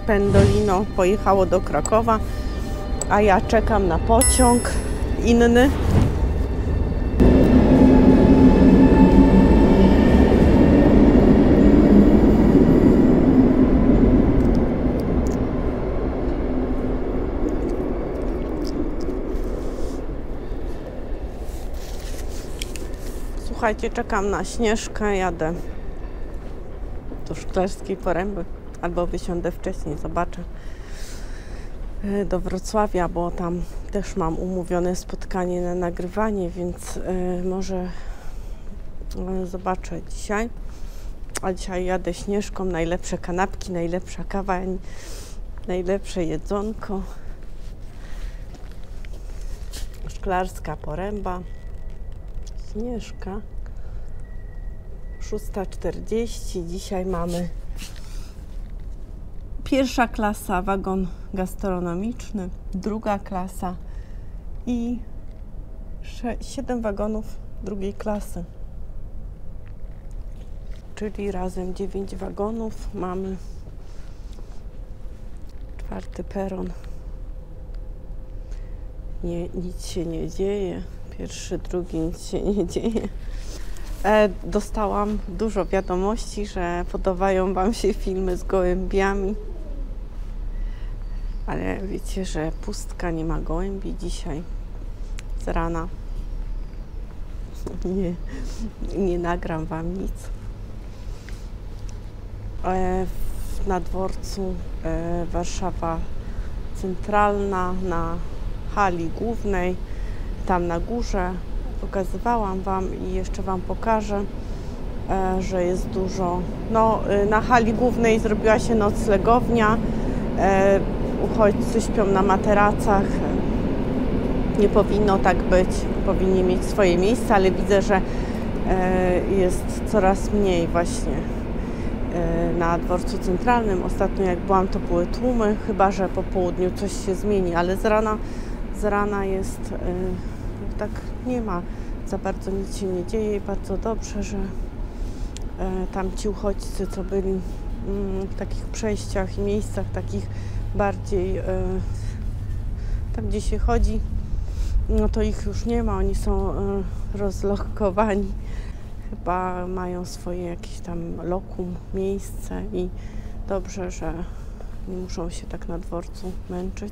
Pendolino pojechało do Krakowa, a ja czekam na pociąg inny. Słuchajcie, czekam na Śnieżkę, jadę do Szklarskiej Poręby, albo wysiądę wcześniej, zobaczę, do Wrocławia, bo tam też mam umówione spotkanie na nagrywanie, więc może zobaczę dzisiaj. A dzisiaj jadę Śnieżką, najlepsze kanapki, najlepsza kawa, najlepsze jedzonko. Szklarska Poręba, Śnieżka. 6:40. Dzisiaj mamy pierwsza klasa, wagon gastronomiczny, druga klasa i 7 wagonów drugiej klasy. Czyli razem 9 wagonów mamy. 4. peron. Nic się nie dzieje. 1., 2. nic się nie dzieje. Dostałam dużo wiadomości, że podobają Wam się filmy z gołębiami. Ale wiecie, że pustka, nie ma gołębi dzisiaj z rana. Nie nagram Wam nic. Na dworcu Warszawa Centralna, na hali głównej, tam na górze. Pokazywałam Wam i jeszcze Wam pokażę, że jest dużo. No, na hali głównej zrobiła się noclegownia. Uchodźcy śpią na materacach. Nie powinno tak być. Powinni mieć swoje miejsca, ale widzę, że jest coraz mniej właśnie na dworcu centralnym. Ostatnio jak byłam, to były tłumy, chyba że po południu coś się zmieni, ale z rana jest tak, nie ma za bardzo, nic się nie dzieje i bardzo dobrze, że tam ci uchodźcy, co byli w takich przejściach i miejscach takich bardziej tam, gdzie się chodzi, no to ich już nie ma, oni są rozlokowani. Chyba mają swoje jakieś tam lokum, miejsce i dobrze, że nie muszą się tak na dworcu męczyć.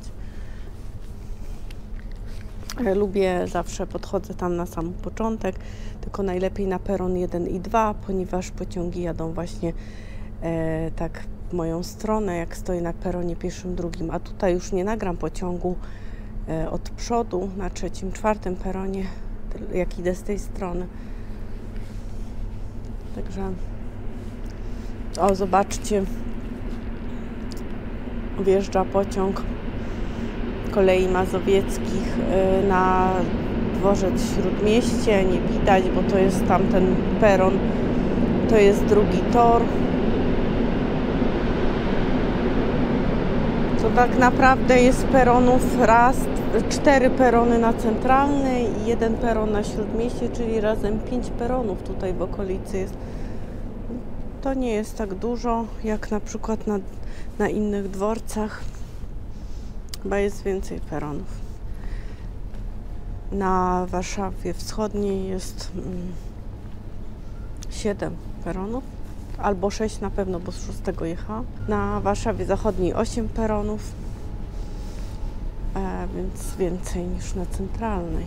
Lubię, zawsze podchodzę tam na sam początek, tylko najlepiej na peron 1 i 2, ponieważ pociągi jadą właśnie tak w moją stronę, jak stoję na peronie 1., 2, a tutaj już nie nagram pociągu od przodu na 3., 4. peronie, jak idę z tej strony. Także, o, zobaczcie, wjeżdża pociąg Kolei Mazowieckich na dworzec Śródmieście. Nie widać, bo to jest tamten peron, to jest drugi tor. To tak naprawdę jest peronów 4 perony na Centralnej i 1 peron na Śródmieście, czyli razem 5 peronów tutaj w okolicy jest. To nie jest tak dużo, jak na przykład na innych dworcach. Chyba jest więcej peronów. Na Warszawie Wschodniej jest 7 peronów, albo 6 na pewno, bo z 6 jechałam. Na Warszawie Zachodniej 8 peronów, więc więcej niż na Centralnej.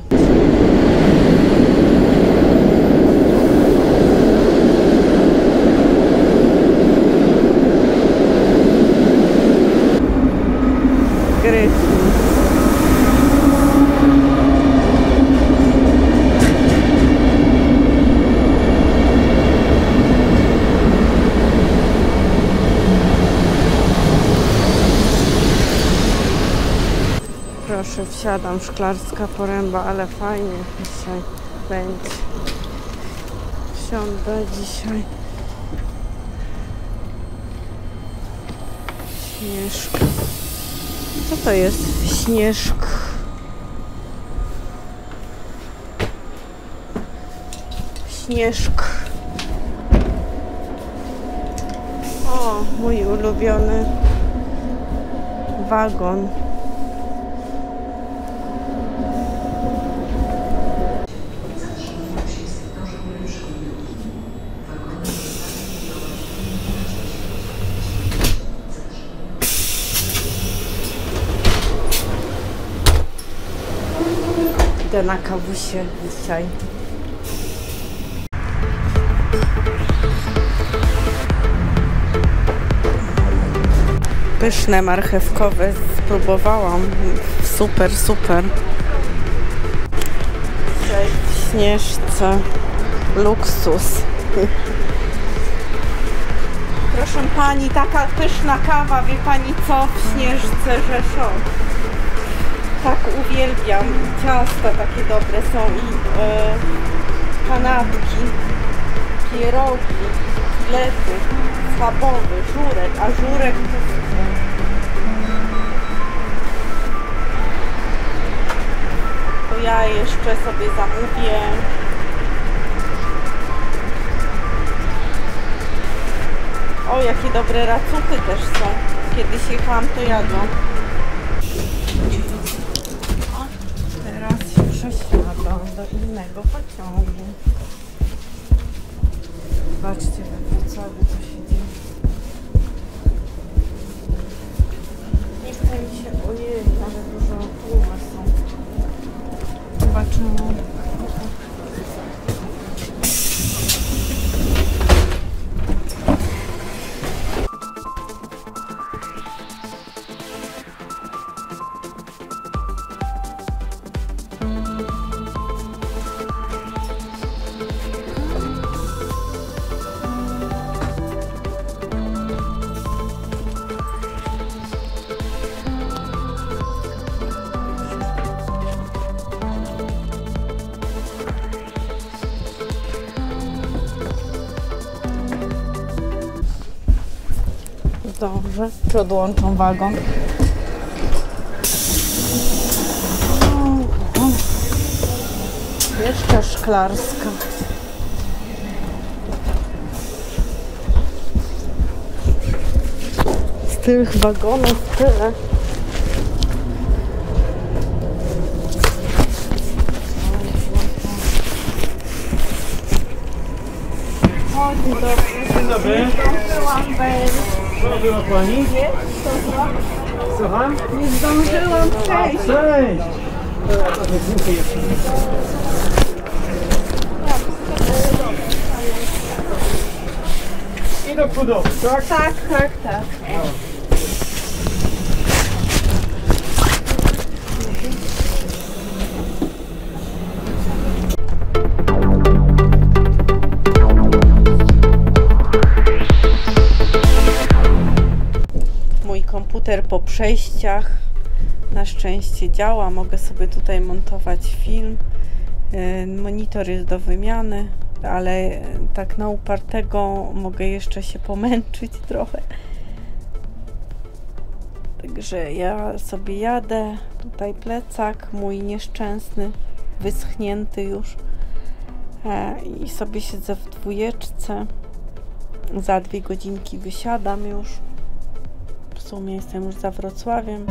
Proszę, wsiadam, Szklarska Poręba, ale fajnie dzisiaj będzie. Wsiądę dzisiaj. Śnieżka. Co to jest Śnieżk? Śnieżk. O, mój ulubiony wagon. Idę na kawusie dzisiaj. Pyszne marchewkowe spróbowałam. Super, super. Dzisiaj w Śnieżce luksus. Proszę pani, taka pyszna kawa, wie pani co, w Śnieżce Rzeszów. Tak uwielbiam. Ciasta takie dobre są i kanapki, pierogi, filety, schabowy, żurek, a żurek to ja jeszcze sobie zamówię. O, jakie dobre racuchy też są. Kiedyś jechałam, to jadłam. Teraz się przesiadam do innego pociągu. Zobaczcie we Wrocławiu, co się dzieje. Nie chce mi się, ojej, ale dużo tłumy są. Zobaczymy. Dobrze, czy odłączą wagon? Jeszcze Szklarska. Z tych wagonów tyle. Dzień dobry. Dzień dobry. Co była pani? Słucham? Nie zdążyłam przejść. Cześć! I do przodu, tak? Tak, tak, tak. Mój komputer po przejściach na szczęście działa. Mogę sobie tutaj montować film. Monitor jest do wymiany, ale tak na upartego mogę jeszcze się pomęczyć trochę. Także ja sobie jadę. Tutaj plecak mój nieszczęsny, wyschnięty już. I sobie siedzę w dwójeczce. Za 2 godzinki wysiadam już. W sumie jestem już za Wrocławiem.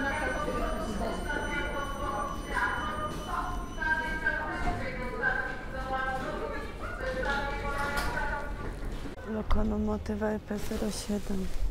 Lokomotywa EP07.